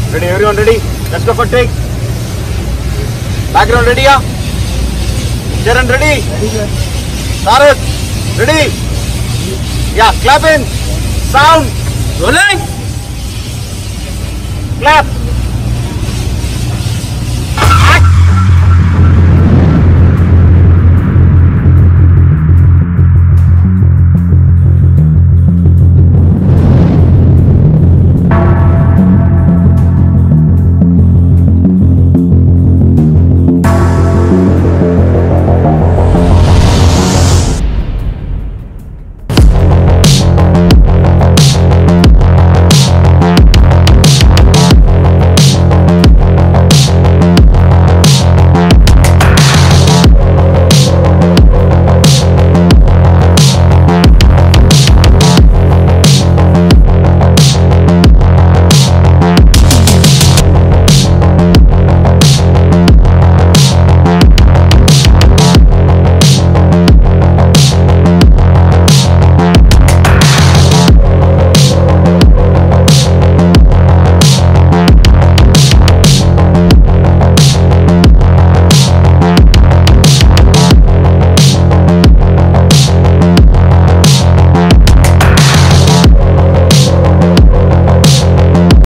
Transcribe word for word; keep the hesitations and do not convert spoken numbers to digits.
Ready, everyone ready? Let's go for take. Background ready, yeah? Charan ready? Sarut, ready? Yeah, clap in. Sound. Rolling. Clap.